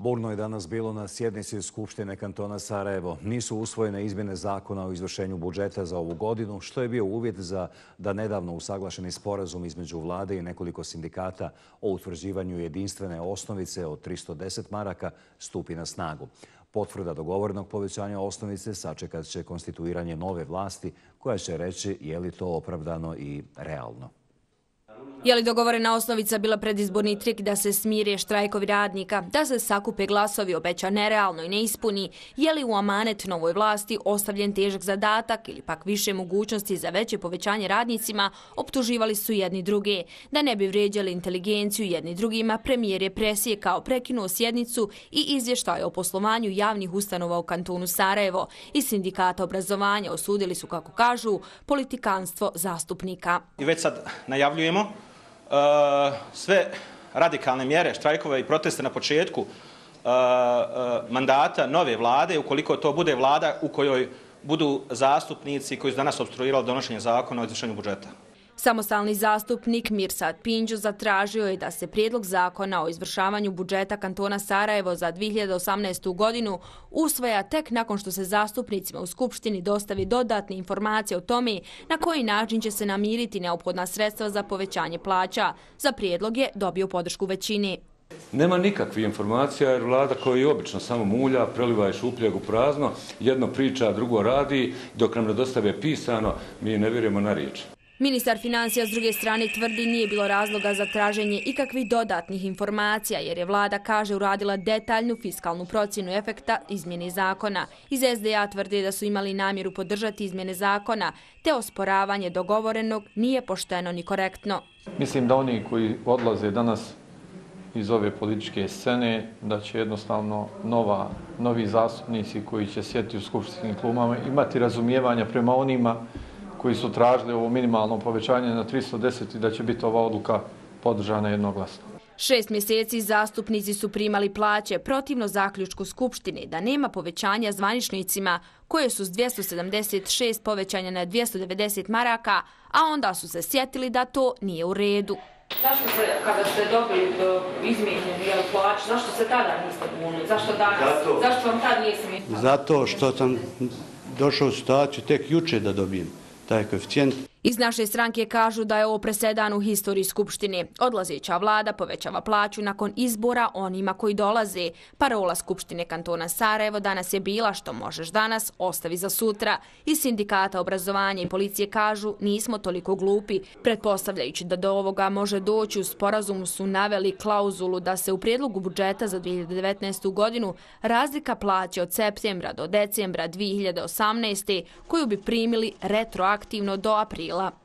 Burno je danas bilo na sjednici Skupštine kantona Sarajevo. Nisu usvojene izmjene zakona o izvršenju budžeta za ovu godinu, što je bio uvjet za da nedavno usaglašeni sporazum između vlade i nekoliko sindikata o utvrđivanju jedinstvene osnovice od 310 maraka stupi na snagu. Potvrda dogovorenog povećanja osnovice sačekat će konstituiranje nove vlasti koja će reći je li to opravdano i realno. Je li dogovorena osnovica bila predizborni trik da se smire štrajkovi radnika, da se sakupe glasovi, obeća nerealno i ne ispuni? Je li u amanet novoj vlasti ostavljen težak zadatak ili pak više mogućnosti za veće povećanje radnicima, optuživali su jedni druge. Da ne bi vrijeđali inteligenciju jedni drugima, premijer je presjekao, prekinuo sjednicu i izvještaj o poslovanju javnih ustanova u kantonu Sarajevo. Iz sindikata obrazovanja osudili su, kako kažu, politikanstvo zastupnika. I već sad najavljujemo sve radikalne mjere, štrajkove i proteste na početku mandata nove vlade, ukoliko to bude vlada u kojoj budu zastupnici koji su danas opstruirali donošenje zakona o izvršenju budžeta. Samostalni zastupnik Mirsad Pinđo zatražio je da se prijedlog zakona o izvršavanju budžeta kantona Sarajevo za 2018. godinu usvaja tek nakon što se zastupnicima u Skupštini dostavi dodatne informacije o tome na koji način će se namiriti neophodna sredstva za povećanje plaća. Za prijedlog je dobio podršku većine. Nema nikakvih informacija jer vlada koja je obično samo mulja, preliva je šupljeg u prazno, jedno priča, drugo radi, dok nam ne dostave pisano, mi ne vjerujemo na riječ. Ministar financija s druge strane tvrdi nije bilo razloga za traženje ikakvih dodatnih informacija jer je vlada, kaže, uradila detaljnu fiskalnu procjenu efekta izmjene zakona. Iz SDA tvrdi da su imali namjeru podržati izmjene zakona, te osporavanje dogovorenog nije pošteno ni korektno. Mislim da oni koji odlaze danas iz ove političke scene, da će jednostavno novi zastupnici koji će sjediti u skupštinskim klupama imati razumijevanja prema onima koji su tražili ovo minimalno povećanje na 310 i da će biti ova odluka podržana jednoglasno. 6 mjeseci zastupnici su primali plaće protivno zaključku Skupštine da nema povećanja zvaničnicima koje su s 276 povećanja na 290 maraka, a onda su se sjetili da to nije u redu. Zašto se, kada ste dobili izmijenjenu plaću, zašto se tada niste bunili? Zašto danas? Zašto vam tad nije smetalo? Zato što sam došao u situaciju tek juče da dobijem taj koeficijent. Iz naše stranke kažu da je ovo presedan u historiji Skupštine. Odlazeća vlada povećava plaću nakon izbora onima koji dolaze. Parola Skupštine kantona Sarajevo danas je bila što možeš danas, ostavi za sutra. Iz sindikata obrazovanja i policije kažu nismo toliko glupi. Pretpostavljajući da do ovoga može doći, u sporazumu su naveli klauzulu da se u prijedlogu budžeta za 2019. godinu razlika plaće od septembra do decembra 2018. koju bi primili retroaktivno do aprila.